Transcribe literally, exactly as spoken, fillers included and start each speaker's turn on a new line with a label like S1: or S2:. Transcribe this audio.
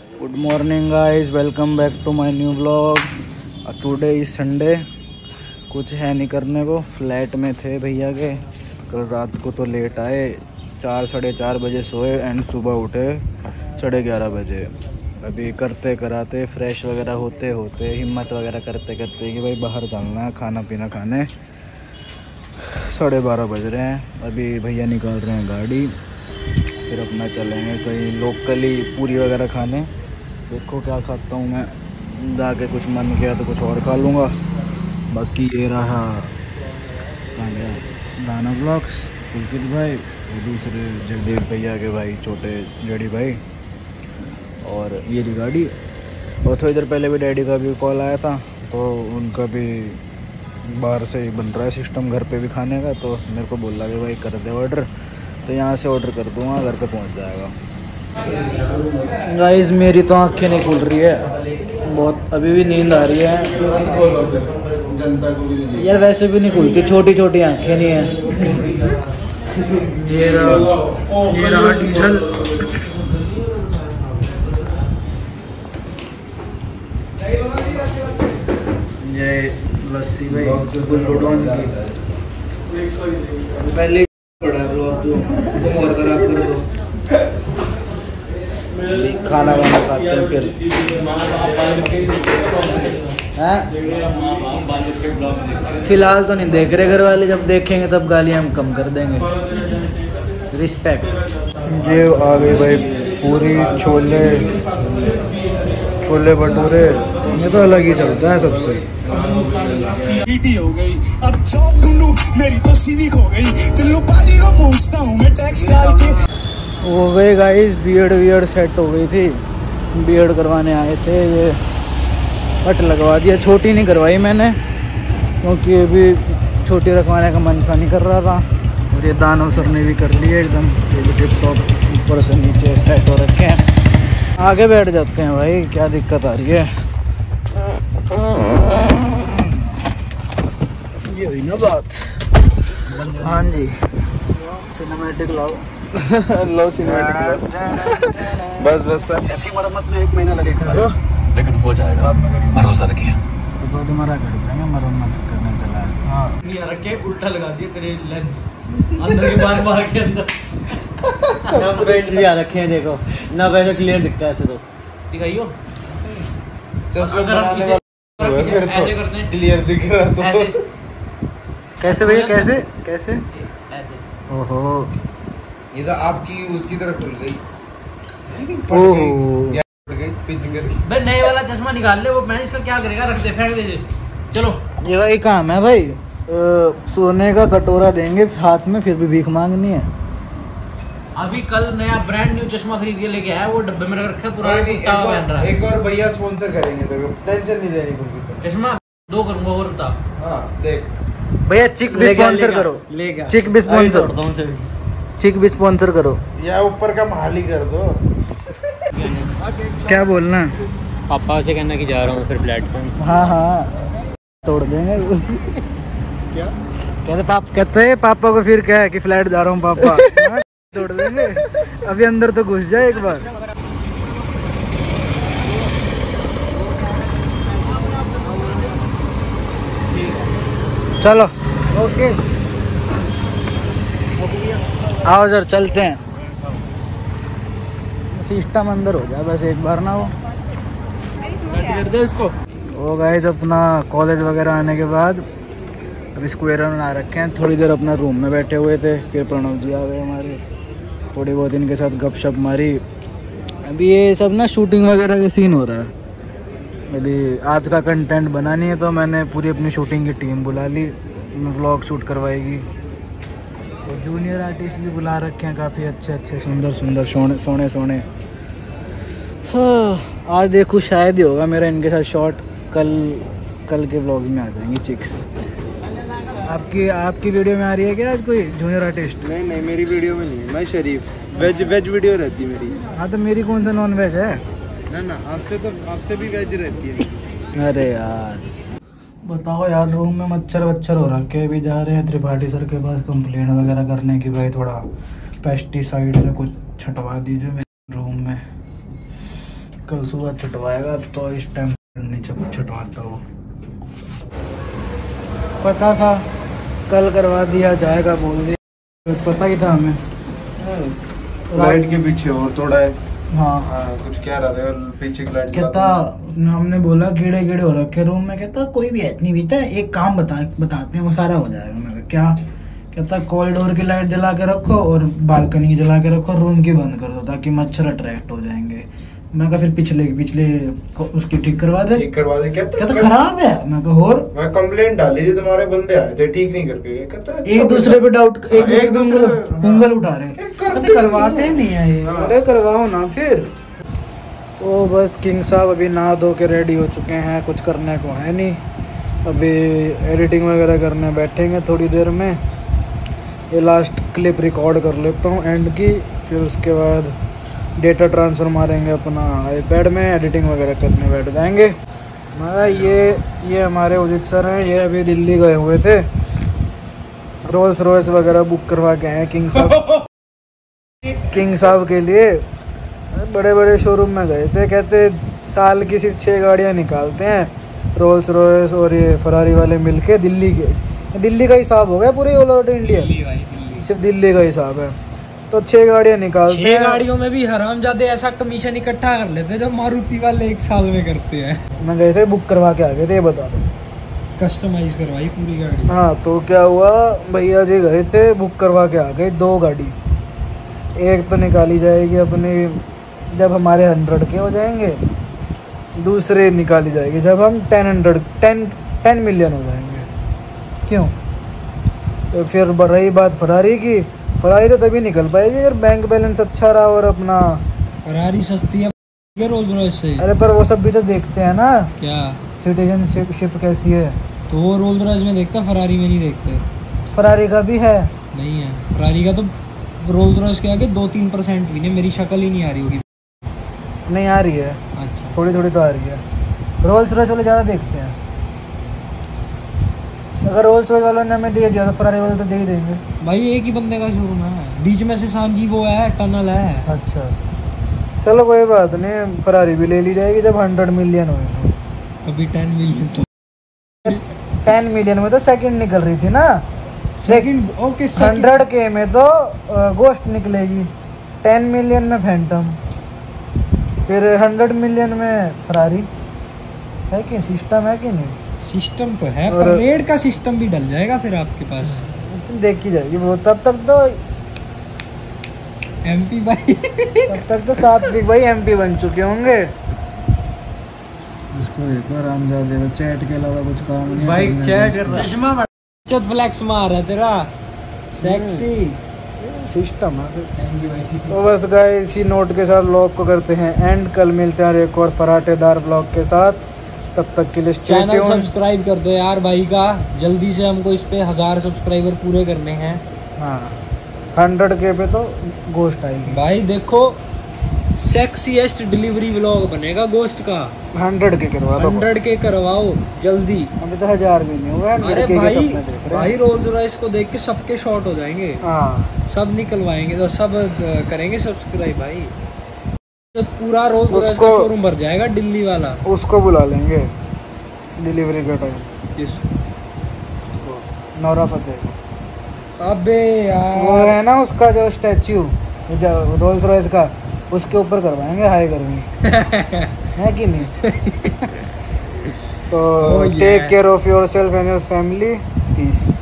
S1: Good morning guys, welcome back to my new blog. Today is Sunday. कुछ है नहीं करने को, फ्लैट में थे भैया के। कल रात को तो लेट आए, चार साढ़े चार बजे सोए एंड सुबह उठे साढ़े ग्यारह बजे। अभी करते कराते फ्रेश वगैरह होते होते हिम्मत वगैरह करते करते कि भाई बाहर चलना है खाना पीना खाने, साढ़े बारह बज रहे हैं। अभी भैया निकाल रहे हैं गाड़ी, फिर अपना चलेंगे कहीं लोकली पूरी वगैरह खाने। देखो क्या खाता हूँ मैं, जाके कुछ मन किया तो कुछ और खा लूँगा। बाकी ये रहा कहाँ गया दाना ब्लॉग्स, पुलकित भाई और दूसरे जगदेव भैया के भाई छोटे जड़ी भाई, और ये रही गाड़ी। और थोड़ी देर पहले भी डैडी का भी कॉल आया था, तो उनका भी बाहर से ही बन रहा है सिस्टम घर पे भी खाने का। तो मेरे को बोला कि भाई कर दे ऑर्डर, तो यहाँ से ऑर्डर कर दूँगा, घर पे पहुँच जाएगा। गाइस मेरी तो आँखें नहीं खुल रही है बहुत, अभी भी नींद आ रही है यार, वैसे भी नहीं खुलती, छोटी छोटी आँखें नहीं है। ये रहा ये रहा डीजल। ये लस्सी भाई बुल्लोडॉन की, पहले बड़ा ब्लॉग तुम और खराब कर दो। खाना वाना खाते हैं फिर फिलहाल तो नहीं देख रहे घर वाले, जब देखेंगे तब गालियाँ हम कम कर देंगे। रिस्पेक्ट। ये आ गई भाई पूरी छोले छोले भटूरे, ये तो अलग ही चलता है सबसे।
S2: हो गई अब जॉब ढूंढूं, मेरी तो सीधी खो गई, दिल्लू पाजी को पूछता हूं मैं टैक्स डाल के।
S1: हो गए गाइस, बियर्ड वियर्ड सेट हो गई थी, बियर्ड करवाने आए थे। ये कट लगवा दिया, छोटी नहीं करवाई मैंने क्योंकि अभी छोटी रखवाने का मन सा नहीं कर रहा था। और ये दानव सर ने भी कर लिए एकदम, ये भी टिप टॉप ऊपर से नीचे सेट हो रखे हैं। आगे बैठ जाते हैं भाई, क्या दिक्कत आ रही है। ये हुई ना बात। हाँ जी, सिनेमैटिक लाओ।
S3: लो सिनेमैटिक लो। बस बस सर,
S1: इसकी मरम्मत में एक महीना लगेगा,
S3: लेकिन हो जाएगा, भरोसा रखिए।
S1: तो तुम्हारा कर देंगे, मरम्मत करने चला है। हाँ
S4: ये रखे उल्टा लगा दिया तेरे लेंस अंदर के बार बार के अंदर हम पेंट भी आ रखे हैं, देखो ना वैसे क्लियर दिखता है। ऐसे तो दिखाइयो
S3: चश्मा बनाने वाला मेरे तो क्लियर दिख रहा है। तो
S1: कैसे भैया, कैसे कैसे
S4: ऐसे
S1: ओहो,
S3: ये तो आपकी उसकी तरफ खुल गई,
S1: ओहो
S3: गई पिच गई।
S4: भाई नए वाला चश्मा निकाल ले, वो मैं इसका क्या करेगा, रख दे फेंक दे। चलो
S1: ये वही काम है भाई, आ, सोने का कटोरा देंगे हाथ में, फिर भी भीख मांगनी है।
S4: अभी कल नया ब्रांड न्यू चश्मा खरीद के लेके आया, वो डब्बे में रख रखा पूरा
S3: नहीं, एक और, एक और भैया स्पॉन्सर करेंगे, तो टेंशन नहीं लेनी कुछ।
S4: चश्मा दो करूंगा और बता।
S3: हाँ देख
S1: भैया चिक भी स्पॉन्सर करो, चिक भी स्पॉन्सर, चिक भी स्पॉन्सर करो,
S3: या ऊपर का माल ही कर दो।
S1: क्या बोलना।
S4: पापा से कहना कि जा रहा हूँ फिर प्लेटफॉर्म।
S1: हाँ हाँ तोड़ देंगे।
S3: क्या
S1: कहते पाप कहते हैं पापा को, फिर क्या है कि फ्लैट जा रहा हूँ पापा। हाँ, तोड़ देंगे, अभी अंदर तो घुस जाए एक बार। चलो ओके, आओ सर चलते हैं। सिस्टम अंदर हो जाए बस एक बार ना, वो कर दे इसको। वो गाइस अपना कॉलेज वगैरह आने के बाद अभी स्क्वायर बना रखे हैं, थोड़ी देर अपना रूम में बैठे हुए थे, फिर प्रणव जी आ गए हमारे, थोड़ी बहुत इनके साथ गपशप मारी। अभी ये सब ना शूटिंग वगैरह के सीन हो रहा है। अभी आज का कंटेंट बनानी है, तो मैंने पूरी अपनी शूटिंग की टीम बुला ली, व्लॉग शूट करवाएगी। और जूनियर आर्टिस्ट भी बुला रखे हैं, काफ़ी अच्छे अच्छे सुंदर सुंदर सोने सोने सोने। हाँ, आज देखो शायद ही होगा मेरा इनके साथ शॉट, कल कल के व्लॉग में आ जाएंगी चिक्स। आपकी आपकी वीडियो में आ रही है क्या आज कोई जूनियर आर्टिस्ट?
S3: नहीं नहीं, मेरी वीडियो में नहीं है, मैं शरीफ वेज वेज वीडियो रहती है मेरी।
S1: हाँ तो मेरी कौन सा नॉन वेज है?
S3: ना ना, आपसे तो आपसे भी वेज रहती है।
S1: अरे यार बताओ यार, रूम में मच्छर वच्छर हो रखे। अभी जा रहे हैं त्रिपाठी सर के पास कंप्लेंट वगैरह करने की, भाई थोड़ा पेस्टिसाइड से कुछ छटवा दीजिए मेरे रूम में। कल सुबह छुटवाएगा, अब तो इस टाइम नहीं छुटवाता वो। पता था कल करवा दिया जाएगा, बोल दिया, पता ही था हमें।
S3: लाइट के पीछे और थोड़ा है।
S1: हाँ,
S3: हाँ कुछ कह रहा था पीछे की लाइट।
S1: कहता हमने बोला कीड़े कीड़े हो रखे रूम में, कहता कोई भी नहीं बीता, एक काम बता बताते हैं वो सारा हो जाएगा। मैं क्या? कहता कॉरिडोर की लाइट जला के रखो और बालकनी की जला के रखो, रूम की बंद कर दो ताकि मच्छर अट्रैक्ट हो जाएंगे। मैं कहा फिर पिछले पिछले उसकी ठीक करवा दे।
S3: ठीक करवा दे। कहता
S1: कहता खराब है। मैं कहा और
S3: मैं कंप्लेंट डाली थी, तुम्हारे बंदे आए थे ठीक नहीं करके। कहता
S1: एक दूसरे पे डाउट, एक एक दूसरे उंगल उठा रहे, कहते करवाते नहीं है ये। अरे करवाओ ना फिर। तो बस किंग साहब अभी नहा धो के रेडी हो चुके हैं, कुछ करने को है नहीं, अभी एडिटिंग वगैरह करने बैठेंगे थोड़ी देर में। ये लास्ट क्लिप रिकॉर्ड कर लेता हूँ एंड की, फिर उसके बाद डेटा ट्रांसफ़र मारेंगे अपना आईपैड में, एडिटिंग वगैरह करने बैठ जाएंगे। मगर ये ये हमारे उदित सर हैं, ये अभी दिल्ली गए हुए थे, रोल्स रॉयस वगैरह बुक करवा के आए किंग साहब किंग साहब के लिए। बड़े बड़े शोरूम में गए थे, कहते साल की सिर्फ छः गाड़ियाँ निकालते हैं, रोल्स रॉयस और ये फरारी वाले मिलके दिल्ली के। दिल्ली का हिसाब हो गया पूरे ऑल ओवर इंडिया, सिर्फ दिल्ली का हिसाब है। तो छह गाड़ियाँ निकालते हैं।
S4: गाड़ियों में भी हरामजादे ऐसा कमीशन इकट्ठा कर लेते हैं जो मारुति वाले एक साल में करते हैं।
S1: मैं गए थे बुक करवा के आ गए थे, ये बता दो,
S4: कस्टमाइज करवाई पूरी गाड़ी।
S1: हाँ तो क्या हुआ, भैया जी गए थे बुक करवा के आ गए, दो गाड़ी। एक तो निकाली जाएगी अपनी जब हमारे हंड्रेड के हो जाएंगे, दूसरे निकाली जाएगी जब हम ten hundred ten ten million हो जाएंगे। क्यों? तो फिर रही बात फरारी की, फरारी तो तभी निकल पाएगी अगर बैंक बैलेंस अच्छा रहा और अपना।
S4: फरारी सस्ती है रोल्स रॉयस से।
S1: अरे पर वो सब भी तो देखते हैं ना,
S4: क्या
S1: सिटीजनशिप कैसी है,
S4: तो वो रोल्स रॉयस में देखता, फरारी में नहीं देखते।
S1: फरारी का भी है
S4: नहीं है, फरारी का तो रोल्स रॉयस के आगे दो तीन परसेंट भी नहीं। मेरी शक्ल ही नहीं आ रही होगी।
S1: नहीं आ रही है,
S4: अच्छा
S1: थोड़ी थोड़ी तो आ रही है। रोल्स रॉयस वाले ज़्यादा देखते हैं। अगर रोल्स रॉयस वालों ने हमें दे दिया तो फरारी वाले तो दे ही देंगे
S4: भाई। एक ही बंदे का शोरूम है, बीच में से सांझी वो है, टनल है।
S1: अच्छा चलो कोई बात नहीं, फरारी भी ले ली जाएगी जब हंड्रेड मिलियन हुए।
S4: अभी टेन मिलियन तो
S1: टेन मिलियन में तो सेकंड निकल रही थी ना,
S4: सेकंड ओके।
S1: हंड्रेड के में तो गोस्ट निकलेगी, टेन मिलियन में फैंटम, फिर हंड्रेड मिलियन में फरारी। है कि सिस्टम है कि नहीं?
S4: सिस्टम तो है, पर रेड का सिस्टम भी डल जाएगा फिर आपके पास,
S1: देखी जाएगी वो। तब तक तो
S4: एमपी भाई
S1: तब तक तो सात्विक भाई एमपी बन चुके होंगे। उसको एक बार रामजादे चैट के अलावा कुछ काम नहीं
S4: भाई, चैट कर रहा, चश्मा चौथ फ्लैक्स मार रहा तेरा, सेक्सी
S1: सिस्टम है। तो बस गाइस इसी नोट के साथ ब्लॉग को करते हैं एंड, कल मिलते हैं एक और फराटेदार ब्लॉग के साथ। तब तक के लिए
S4: चैनल सब्सक्राइब कर दो यार भाई का, जल्दी से हमको इस पे हजार सब्सक्राइबर पूरे करने हैं।
S1: हाँ हंड्रेड के पे तो गोस्ट आएगी
S4: भाई। देखो सेक्सीएस्ट डिलीवरी व्लॉग बनेगा गोस्ट का।
S1: हंड्रेड के करवा दो,
S4: हंड्रेड के करवाओ जल्दी।
S1: अभी तो हजार भी नहीं हुआ।
S4: अरे भाई भाई रोल्स रॉयस को देख के सबके शॉर्ट हो जाएंगे।
S1: हाँ सब
S4: निकलवाएंगे तो सब करेंगे सब्सक्राइब भाई। तो पूरा रोल्स रॉयस का शोरूम भर जाएगा दिल्ली वाला।
S1: उसको बुला लेंगे डिलीवरी का टाइम।
S4: किस?
S1: नौरा फतेह।
S4: अबे यार
S1: वो है ना उसका जो स्टैच्यू रोल्स रॉयस का, उसके ऊपर करवाएंगे हाई गर्मी है कि नहीं? तो take care of yourself and your family, piece.